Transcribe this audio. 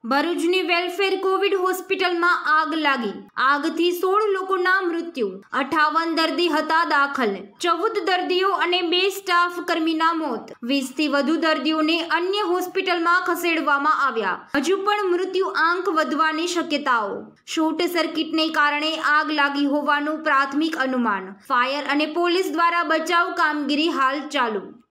ભરૂચની welfare Covid હોસ્પિટલમાં આગ લાગી. આગથી 16 લોકોના મૃત્યુ, 58 દર્દી હતા દાખલ. 14 દર્દીઓ અને 2 સ્ટાફ કર્મીના મોત. 20થી વધુ દર્દીઓને અન્ય હોસ્પિટલમાં ખસેડવામાં આવ્યા. હજુ પણ મૃત્યુ આંક વધવાની શક્યતાઓ. શોર્ટ સર્કિટને કારણે આગ લાગી હોવાનું પ્રાથમિક અનુમાન. ફાયર અને પોલીસ દ્વારા બચાવ કામગીરી હાલ ચાલુ.